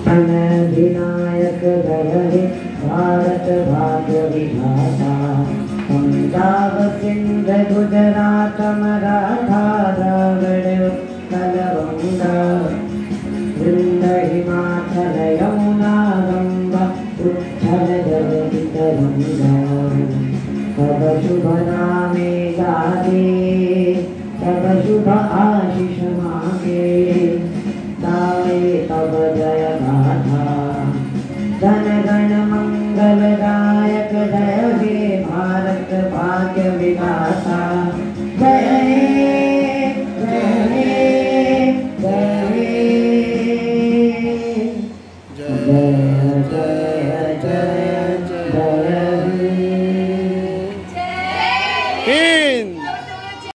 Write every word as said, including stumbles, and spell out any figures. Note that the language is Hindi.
विनायक गगने भारत भाग्य विधाता पंजाब सिंध गुजरात मराठा द्रविड़ उत्कल गंगा वृंद हिमाचल यमुना गंगा उच्छल जगति तरंगा तब शुभ नामे गाते तब शुभ आ